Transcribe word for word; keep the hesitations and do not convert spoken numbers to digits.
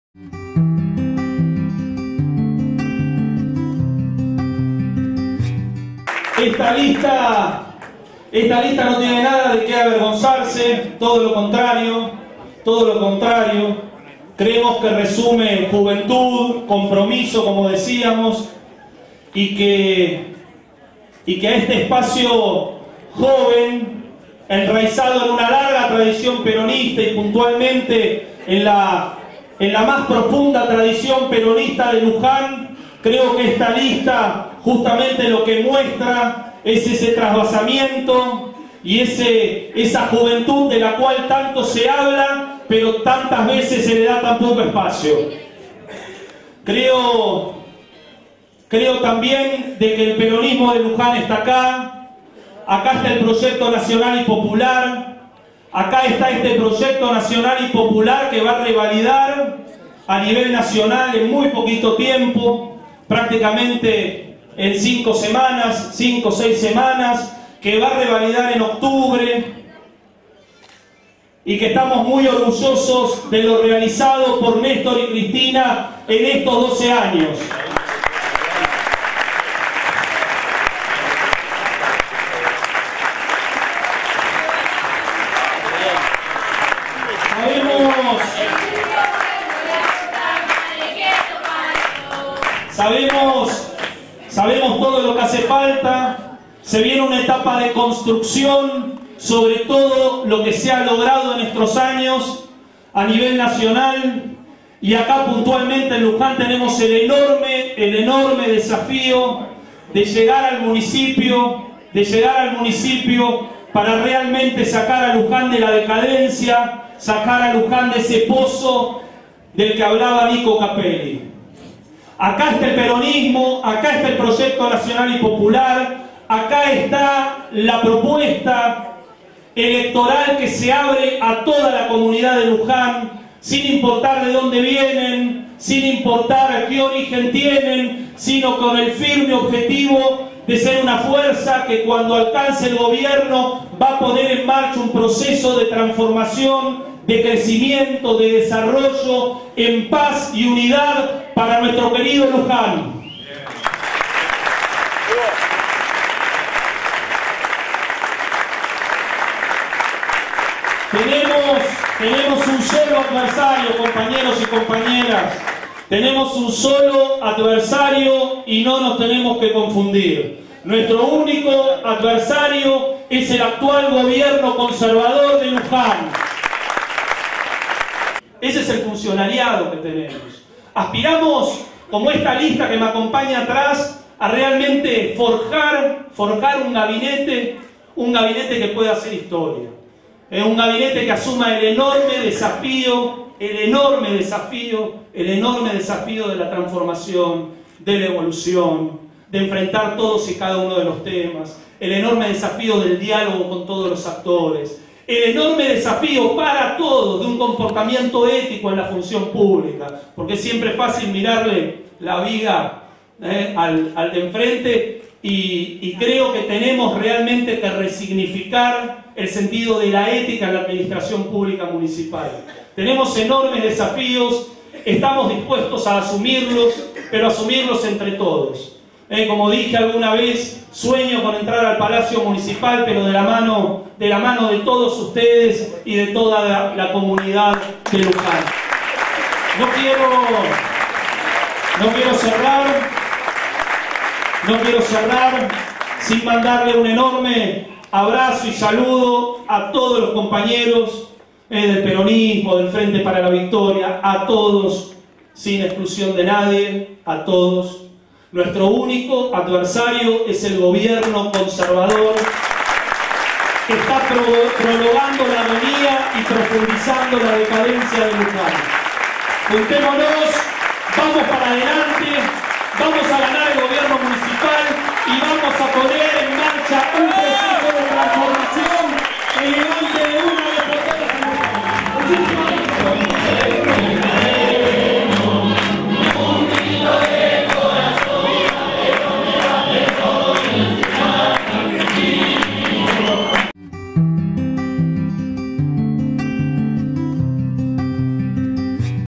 Esta lista, esta lista no tiene nada de qué avergonzarse, todo lo contrario, todo lo contrario. Creemos que resume juventud, compromiso, como decíamos, y que, y que a este espacio joven, enraizado en una larga tradición peronista y puntualmente en la, en la más profunda tradición peronista de Luján, creo que esta lista justamente lo que muestra es ese trasvasamiento y ese, esa juventud de la cual tanto se habla, pero tantas veces se le da tan poco espacio. Creo, creo también de que el peronismo de Luján está acá, acá está el proyecto nacional y popular, acá está este proyecto nacional y popular que va a revalidar a nivel nacional en muy poquito tiempo, prácticamente en cinco semanas, cinco o seis semanas, que va a revalidar en octubre, y que estamos muy orgullosos de lo realizado por Néstor y Cristina en estos doce años. Sabemos, sabemos Sabemos todo lo que hace falta, se viene una etapa de construcción sobre todo lo que se ha logrado en estos años a nivel nacional, y acá puntualmente en Luján tenemos el enorme, el enorme desafío de llegar al municipio, de llegar al municipio para realmente sacar a Luján de la decadencia, sacar a Luján de ese pozo del que hablaba Nico Capelli. Acá está el peronismo, acá está el proyecto nacional y popular, acá está la propuesta electoral que se abre a toda la comunidad de Luján, sin importar de dónde vienen, sin importar a qué origen tienen, sino con el firme objetivo de ser una fuerza que cuando alcance el gobierno va a poner en marcha un proceso de transformación, de crecimiento, de desarrollo, en paz y unidad para nuestro querido Luján. Tenemos, tenemos un solo adversario, compañeros y compañeras. Tenemos un solo adversario y no nos tenemos que confundir. Nuestro único adversario es el actual gobierno conservador de Luján. Ese es el funcionariado que tenemos. Aspiramos, como esta lista que me acompaña atrás, a realmente forjar, forjar un gabinete, un gabinete que pueda hacer historia. Es un gabinete que asuma el enorme desafío, el enorme desafío, el enorme desafío de la transformación, de la evolución, de enfrentar todos y cada uno de los temas, el enorme desafío del diálogo con todos los actores, el enorme desafío para todos de un comportamiento ético en la función pública, porque es siempre fácil mirarle la viga eh, al, al de enfrente y, y creo que tenemos realmente que resignificar el sentido de la ética en la administración pública municipal. Tenemos enormes desafíos, estamos dispuestos a asumirlos, pero asumirlos entre todos. Eh, como dije alguna vez, sueño con entrar al Palacio Municipal, pero de la mano de, la mano de todos ustedes y de toda la, la comunidad de Luján. No quiero, no quiero cerrar, no quiero cerrar sin mandarle un enorme abrazo y saludo a todos los compañeros eh, del peronismo, del Frente para la Victoria, a todos, sin exclusión de nadie, a todos. Nuestro único adversario es el gobierno conservador que está pro prolongando la agonía y profundizando la decadencia de Luján. Juntémonos, vamos para adelante, vamos a ganar el gobierno municipal y vamos a poner en marcha un proceso de transformación elevante de una vez por todas. Muchísimas